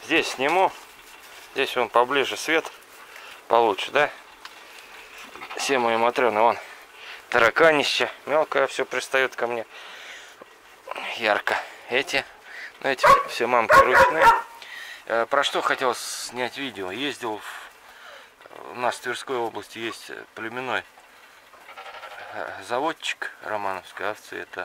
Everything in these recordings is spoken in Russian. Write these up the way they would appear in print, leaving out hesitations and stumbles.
здесь сниму. Здесь вон поближе свет получше, да? Все мои матрены, вон тараканище. Мелкое все пристает ко мне. Ярко. Эти все мамки ручные. Про что хотел снять видео. Ездил у нас в Тверской области есть племенной заводчик романовской овцы. Это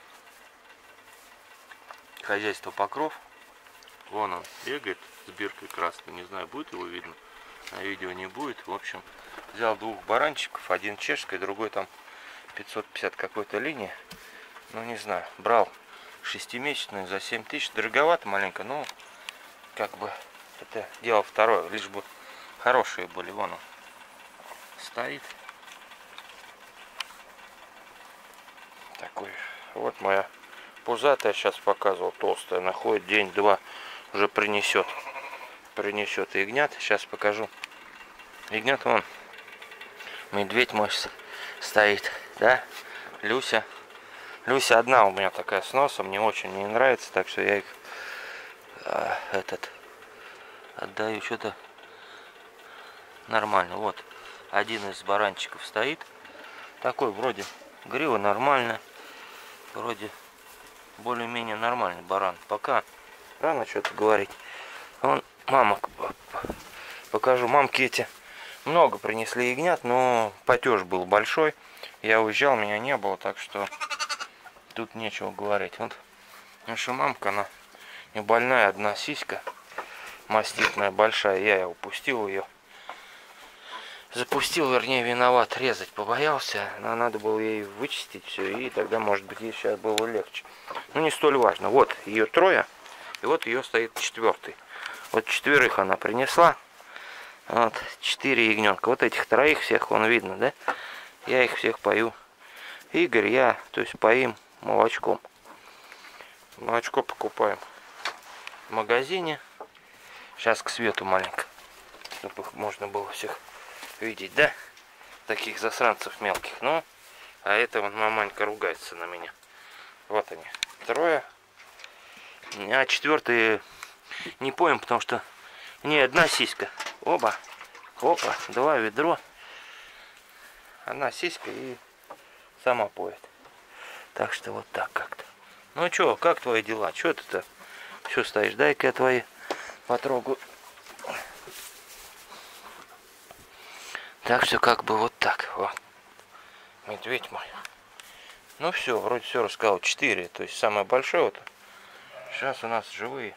хозяйство Покров. Вон он бегает с биркой красной. Не знаю, будет его видно. На видео не будет. В общем, взял двух баранчиков. Один чешской, другой там 550 какой-то линии. Ну, не знаю. Брал 6-месячную за 7 тысяч. Дороговато маленько, но как бы это дело второе. Лишь бы хорошие были. Вон он стоит. Такой. Вот моя пузатая, сейчас показывал, толстая. Находит день-два, уже принесет ягнят. Сейчас покажу. Ягнят вон. Медведь мой стоит, да? Люся одна у меня такая с носом, мне очень не нравится, так что я их отдаю что-то нормально. Вот один из баранчиков стоит, такой вроде грива нормально, вроде более-менее нормальный баран. Пока рано что-то говорить. Вон мамок покажу. Мамки эти много принесли ягнят, но потеж был большой. Я уезжал, меня не было, так что тут нечего говорить. Вот наша мамка, она не больная, одна сиська маститная, большая. Я ее упустил ее. Запустил, вернее, виноват, резать побоялся. Но надо было ей вычистить все, и тогда, может быть, ей сейчас было легче. Ну, не столь важно. Вот ее трое, и вот ее стоит четвертый. Вот четверых она принесла. Вот 4 ягненка. Вот этих троих всех, вон видно, да? Я их всех пою. Игорь, то есть поим молочком. Молочко покупаем в магазине. Сейчас к свету маленько, чтобы их можно было всех видеть, да? Таких засранцев мелких. Ну, а это вон маманька ругается на меня. Вот они, трое. А четвертый не поем, потому что не одна сиська. Опа, 2 ведро. Одна сиська и сама поет. Так что вот так как-то. Ну чё, как твои дела? Чё ты-то? Чё стоишь? Дай-ка я твои потрогаю. Так что как бы вот так. Вот. Медведь мой. Ну все, вроде все рассказал. 4. То есть самое большое вот. Сейчас у нас живые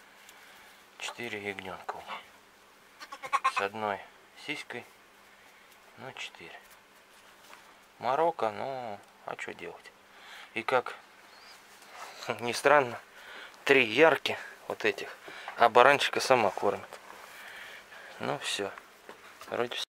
4 ягненка. С одной сиськой. Ну 4. Марокко, ну а что делать? И как ни странно, 3 ярки вот этих, а баранчика сама кормит. Ну все, вроде все.